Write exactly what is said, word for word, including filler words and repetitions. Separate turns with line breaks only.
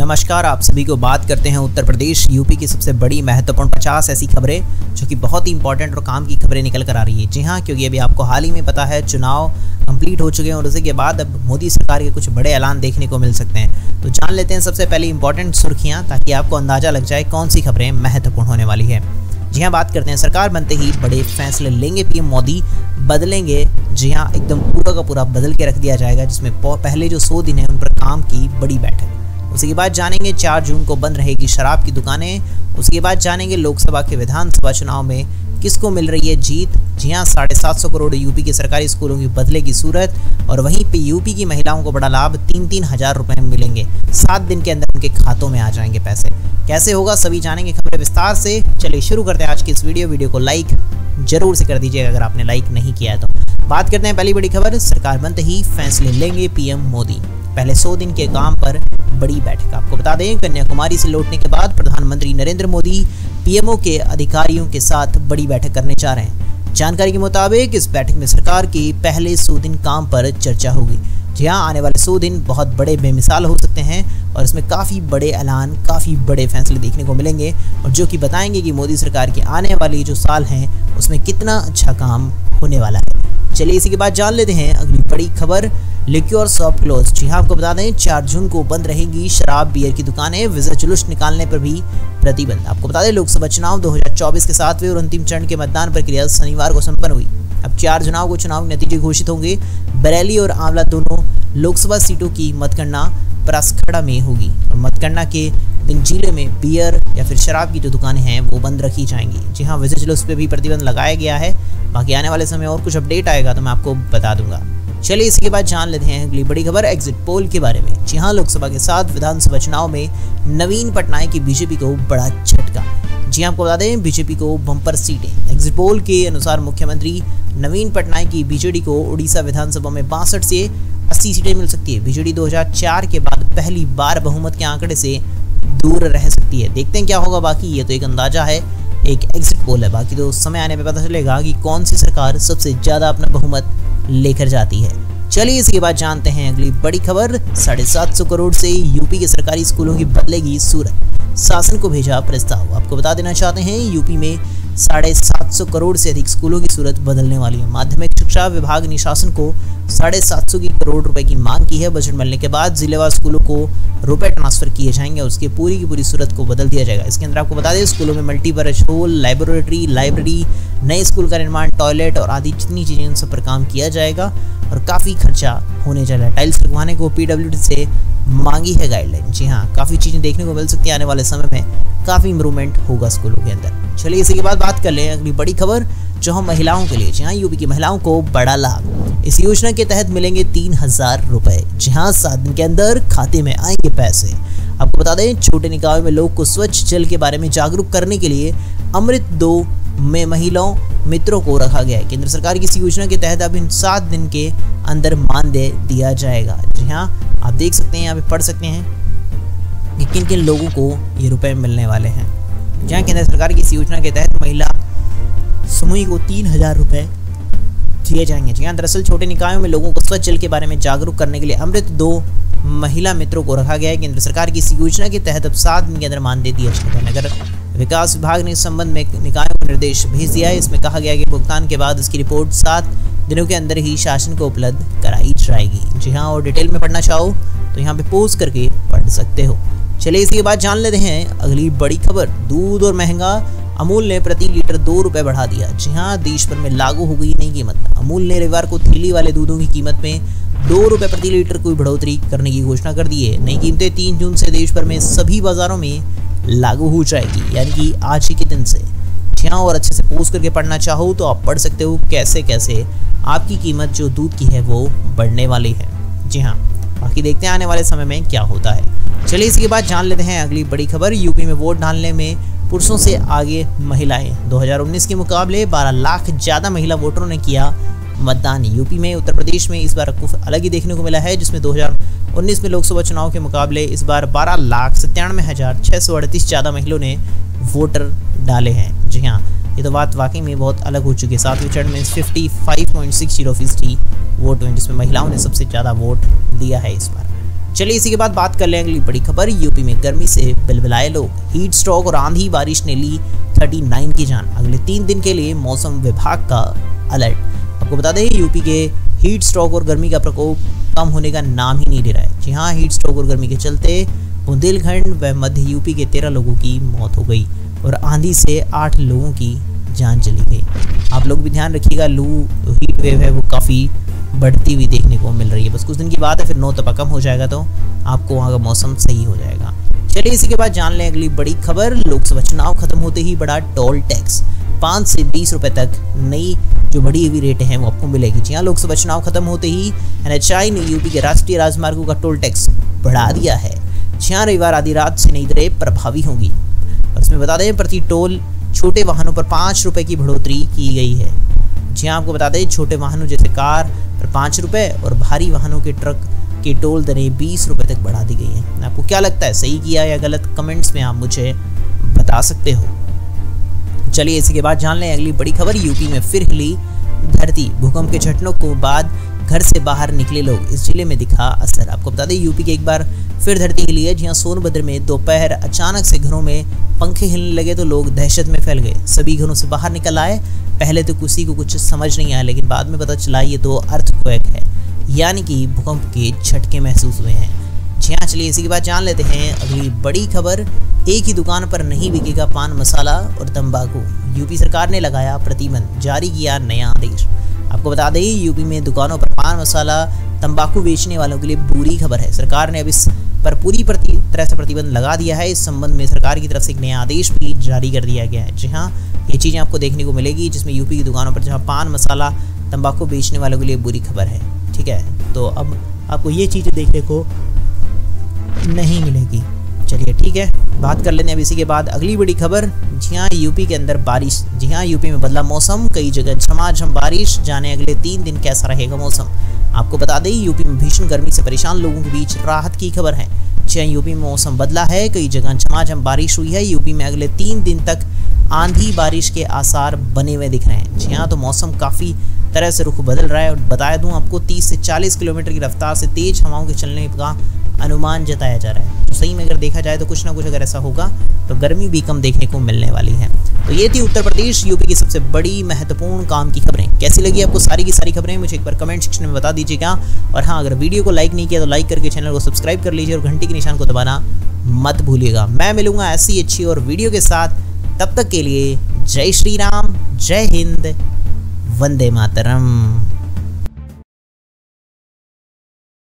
नमस्कार, आप सभी को बात करते हैं उत्तर प्रदेश यूपी की सबसे बड़ी महत्वपूर्ण पचास ऐसी खबरें जो कि बहुत ही इंपॉर्टेंट और काम की खबरें निकल कर आ रही है। जी हाँ, क्योंकि अभी आपको हाल ही में पता है चुनाव कंप्लीट हो चुके हैं और उसी के बाद अब मोदी सरकार के कुछ बड़े ऐलान देखने को मिल सकते हैं। तो जान लेते हैं सबसे पहले इंपॉर्टेंट सुर्खियाँ, ताकि आपको अंदाजा लग जाए कौन सी खबरें महत्वपूर्ण होने वाली है। जी हाँ, बात करते हैं सरकार बनते ही बड़े फैसले लेंगे पीएम मोदी, बदलेंगे। जी हाँ, एकदम पूरा का पूरा बदल के रख दिया जाएगा, जिसमें पहले जो सौ दिन है उन पर काम की बड़ी बैठक। उसके बाद जानेंगे चार जून को बंद रहेगी शराब की दुकानें। उसके बाद जानेंगे लोकसभा के विधानसभा चुनाव में किसको मिल रही है जीत। जी हाँ, साढ़े सात सौ करोड़ यूपी के सरकारी स्कूलों की बदलेगी सूरत, और वहीं पे यूपी की महिलाओं को बड़ा लाभ, तीन तीन हजार रुपए मिलेंगे। सात दिन के अंदर उनके खातों में आ जाएंगे पैसे। कैसे होगा सभी जानेंगे खबरें विस्तार से। चलिए शुरू करते हैं आज की इस वीडियो वीडियो को लाइक जरूर से कर दीजिएगा अगर आपने लाइक नहीं किया है तो। बात करते हैं पहली बड़ी खबर, सरकार बनते ही फैसले लेंगे पीएम मोदी, पहले सौ दिन के काम पर बड़ी बैठक। आपको बता दें, कन्याकुमारी से लौटने के बाद प्रधानमंत्री नरेंद्र मोदी पीएमओ के अधिकारियों के साथ बड़ी बैठक करने जा रहे हैं। जानकारी के मुताबिक इस बैठक में सरकार के पहले सौ दिन काम पर चर्चा होगी। जी हाँ, आने वाले सौ दिन बहुत बड़े बेमिसाल हो सकते हैं और इसमें काफ़ी बड़े ऐलान, काफ़ी बड़े फैसले देखने को मिलेंगे, और जो कि बताएंगे कि मोदी सरकार के आने वाली जो साल हैं उसमें कितना अच्छा काम होने वाला है। चलिए इसी के बाद जान लेते हैं अगली बड़ी खबर, लिक्योर शॉप क्लोज। जी हाँ, आपको बता दें चार जून को बंद रहेगी शराब बियर की दुकानें, विजय जुलूस निकालने पर भी प्रतिबंध। आपको बता दें लोकसभा चुनाव दो हज़ार चौबीस के सातवें और अंतिम चरण के मतदान प्रक्रिया शनिवार को संपन्न हुई। अब चार चुनाव को चुनाव नतीजे घोषित होंगे। बरेली और आंवला दोनों लोकसभा सीटों की मतगणना परासखड़ा में होगी, और मतगणना के दिन जिले में बियर या फिर शराब की जो दुकानें हैं वो बंद रखी जाएंगी। जी हाँ, विजय जुलूस पे भी प्रतिबंध लगाया गया है। बाकी आने वाले समय और कुछ अपडेट आएगा तो मैं आपको बता दूंगा। चलिए इसके बाद जान लेते हैं अगली बड़ी खबर, एग्जिट पोल के बारे में। जी हाँ, लोकसभा के साथ विधानसभा चुनाव में नवीन पटनायक की बीजेपी को बड़ा झटका। जी हाँ, आपको बता दें बीजेपी को बम्पर सीटें। एग्जिट पोल के अनुसार मुख्यमंत्री नवीन पटनायक की बीजेडी को उड़ीसा विधानसभा में बासठ से अस्सी सीटें मिल सकती है। बीजेडी दो हज़ार चार के बाद पहली बार बहुमत के आंकड़े से दूर रह सकती है। देखते हैं क्या होगा। बाकी ये तो एक अंदाजा है, एक एग्जिट पोल है। बाकी तो समय आने पे पता चलेगा कि कौन सी सरकार सबसे ज्यादा अपना बहुमत लेकर जाती है। चलिए इसके बाद जानते हैं अगली बड़ी खबर, साढ़े सात सौ करोड़ से यूपी के सरकारी स्कूलों की बदलेगी सूरत, शासन को भेजा प्रस्ताव। आपको बता देना चाहते हैं यूपी में साढ़े सात सौ करोड़ से अधिक स्कूलों की सूरत बदलने वाली है। माध्यमिक शिक्षा विभाग ने शासन को साढ़े सात सौ की करोड़ रुपए की मांग की है। बजट मिलने के बाद जिलेवार स्कूलों को रुपए ट्रांसफर किए जाएंगे और उसकी पूरी की पूरी सूरत को बदल दिया जाएगा। इसके अंदर आपको बता दें स्कूलों में मल्टीपर्पज हॉल, लैबोरेटरी, लाइब्रेरी, नए स्कूल का निर्माण, टॉयलेट और आदि जितनी चीजें उन सब पर काम किया जाएगा, और काफी खर्चा होने जा रहा है। टाइल्स लगवाने को पीडब्ल्यूडी से मांगी है गाइडलाइन। जी हाँ, काफी चीजें देखने को मिल सकती है। आने वाले समय में काफी इंप्रूवमेंट होगा स्कूलों के अंदर। चलिए इसी के बाद बात कर लें अगली बड़ी खबर, जो हम महिलाओं के लिए। जी हाँ, यूपी की महिलाओं को बड़ा लाभ, इस योजना के तहत मिलेंगे तीन हजार रुपए। जी हाँ, सात दिन के अंदर खाते में आएंगे पैसे। आपको बता दें छोटे निकायों में लोग को स्वच्छ जल के बारे में जागरूक करने के लिए अमृत दो में महिलाओं मित्रों को रखा गया है। केंद्र सरकार की इस योजना के तहत अब इन सात दिन के अंदर मानदेय दिया जाएगा। जी हाँ, आप देख सकते हैं, यहाँ पे पढ़ सकते हैं कि किन किन लोगों को ये रुपए मिलने वाले हैं। जहाँ केंद्र सरकार की इस योजना के तहत महिला समूह को तीन हजार रुपए दिए जाएंगे। जी हाँ, दरअसल छोटे निकायों में लोगों को स्वच्छ जल के बारे में जागरूक करने के लिए अमृत दो महिला मित्रों को रखा गया है। केंद्र सरकार की इस योजना के तहत अब सात दिन के अंदर मानदेय दिया जाएगा। नगर विकास विभाग ने इस संबंध में निकायों को निर्देश भेज दिया है। इसमें कहा गया कि भुगतान के बाद इसकी रिपोर्ट सात दिनों के अंदर ही शासन को उपलब्ध कराई जाएगी। जी हाँ, और डिटेल में पढ़ना चाहो तो यहाँ पे पोस्ट करके पढ़ सकते हो। चलिए इसके बाद जान लेते हैं अगली बड़ी खबर, दूध और महंगा, अमूल ने प्रति लीटर दो रुपए बढ़ा दिया। जी हाँ, देश भर में लागू हो गई नई कीमत। अमूल ने रविवार को थैली वाले दूधों की कीमत में दो रुपए प्रति लीटर की बढ़ोतरी करने की घोषणा कर दी है। नई कीमतें तीन जून से देश भर में सभी बाजारों में लागू हो जाएगी, यानी कि आज ही के दिन से। जी हाँ, और अच्छे से पोस्ट करके पढ़ना चाहो तो आप पढ़ सकते हो कैसे कैसे आपकी कीमत जो दूध की है वो बढ़ने वाली है। जी हाँ, बाकी देखते हैं आने वाले समय में क्या होता है। चलिए इसके बाद जान लेते हैं अगली बड़ी खबर, यूपी में वोट डालने में पुरुषों से आगे महिलाएं। दो हज़ार उन्नीस के मुकाबले बारह लाख ज्यादा महिला वोटरों ने किया मतदान। यूपी में उत्तर प्रदेश में इस बार कुछ अलग ही देखने को मिला है, जिसमें दो हज़ार उन्नीस में लोकसभा चुनाव के मुकाबले इस बार बारह लाख सत्तानवे हजार छह सौ अड़तीस ज्यादा महिलाओं ने वोटर डाले हैं। जी हाँ, ये तो बात वाकई में बहुत अलग हो चुकी है। सातवें चरण में पचपन पॉइंट छह शून्य फीसदी वोट हुए, जिसमें महिलाओं ने सबसे ज़्यादा वोट दिया है इस बार। चलिए इसी के बाद बात कर लें अगली बड़ी खबर। यूपी में गर्मी से बिलबिलाए लोग, हीट स्ट्रोक और आंधी बारिश ने ली उनतालीस की जान। अगले तीन दिन के लिए मौसम विभाग का अलर्ट। आपको बता दें यूपी के हीट स्ट्रोक और गर्मी का प्रकोप कम होने का नाम ही नहीं ले रहा है। जी हाँ, हीट स्ट्रोक और गर्मी के चलते बुंदेलखंड व मध्य यूपी के तेरह लोगों की मौत हो गई और आंधी से आठ लोगों की जान चली गई। आप लोग भी ध्यान रखिएगा, लू हीट वेव है वो काफ़ी बढ़ती हुई देखने को मिल रही है। बस कुछ दिन की बात है, फिर नौ तपा कम हो जाएगा तो आपको वहाँ का मौसम सही हो जाएगा। चलिए इसी के बाद जान लें अगली बड़ी खबर। लोकसभा चुनाव खत्म होते ही बढ़ा टोल टैक्स, पाँच से बीस रुपए तक नई जो बढ़ी हुई रेट हैं वो आपको मिलेगी। जी हाँ, लोकसभा चुनाव खत्म होते ही एनएचएआई ने यूपी के राष्ट्रीय राजमार्गों का टोल टैक्स बढ़ा दिया है। जी हाँ, रविवार आधी रात से नई दरें प्रभावी होंगी। और इसमें बता दें प्रति टोल छोटे वाहनों पर पाँच रुपए की बढ़ोतरी की गई है। जी हाँ, आपको बता दें छोटे वाहनों जैसे कार पर पाँच रुपये और भारी वाहनों के ट्रक की टोल दरें बीस रुपए तक बढ़ा दी गई हैं। आपको क्या लगता है, सही किया या गलत? कमेंट्स में आप मुझे बता सकते हो। चलिए इसी के बाद जान लें अगली बड़ी खबर। यूपी में फिर हिली धरती, भूकंप के झटकों को बाद घर से बाहर निकले लोग, इस जिले में दिखा असर। आपको बता दें यूपी के एक बार फिर धरती हिली है। जी हाँ, सोनभद्र में दोपहर अचानक से घरों में पंखे हिलने लगे तो लोग दहशत में फैल गए। सभी घरों से बाहर निकल आए। पहले तो किसी को कुछ समझ नहीं आया, लेकिन बाद में पता चला ये तो अर्थक्वेक है, यानी कि भूकंप के झटके महसूस हुए हैं। जी हाँ, चलिए इसी के बाद जान लेते हैं अगली बड़ी खबर। एक ही दुकान पर नहीं बिकेगा पान मसाला और तंबाकू, यूपी सरकार ने लगाया प्रतिबंध, जारी किया नया आदेश। आपको बता दें यूपी में दुकानों पर पान मसाला तंबाकू बेचने वालों के लिए बुरी खबर है। सरकार ने अब इस पर पूरी प्रति तरह से प्रतिबंध लगा दिया है। इस संबंध में सरकार की तरफ से एक नया आदेश भी जारी कर दिया गया है। जी हाँ, ये चीज़ें आपको देखने को मिलेगी जिसमें यूपी की दुकानों पर जहाँ पान मसाला तंबाकू बेचने वालों के लिए बुरी खबर है। ठीक है, तो अब आपको ये चीज़ें देखने को नहीं मिलेगी। चलिए ठीक है, बात कर लेते हैं अब इसी के बाद अगली बड़ी खबर। जी हाँ, यूपी के अंदर बारिश। जी हाँ, यूपी में बदला मौसम, कई जगह झमाझम बारिश। जाने अगले तीन दिन कैसा रहेगा मौसम। आपको बता दें यूपी में भीषण गर्मी से परेशान लोगों के बीच राहत की खबर है। जी हाँ, यूपी में मौसम बदला है, कई जगह झमाझम बारिश हुई है। यूपी में अगले तीन दिन तक आंधी बारिश के आसार बने हुए दिख रहे हैं। जी हाँ, तो मौसम काफ़ी तरह से रुख बदल रहा है और बता दूं आपको तीस से चालीस किलोमीटर की रफ्तार से तेज हवाओं के चलने का अनुमान जताया जा रहा है। तो सही में अगर देखा जाए तो कुछ ना कुछ अगर ऐसा होगा तो गर्मी भी कम देखने को मिलने वाली है। तो ये थी उत्तर प्रदेश यूपी की सबसे बड़ी महत्वपूर्ण काम की खबरें। कैसी लगी आपको सारी की सारी खबरें, मुझे एक बार कमेंट सेक्शन में बता दीजिएगा। और हाँ, अगर वीडियो को लाइक नहीं किया तो लाइक करके चैनल को सब्सक्राइब कर लीजिए और घंटी के निशान को दबाना मत भूलिएगा। मैं मिलूंगा ऐसी अच्छी और वीडियो के साथ, तब तक के लिए जय श्री राम, जय हिंद, वंदे मातरम।